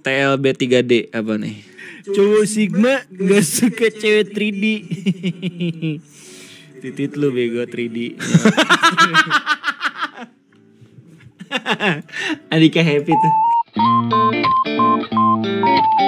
TLB 3D apa nih? Cowok Sigma gak suka cewek 3D. Titit lu bego 3D. Andika happy tuh.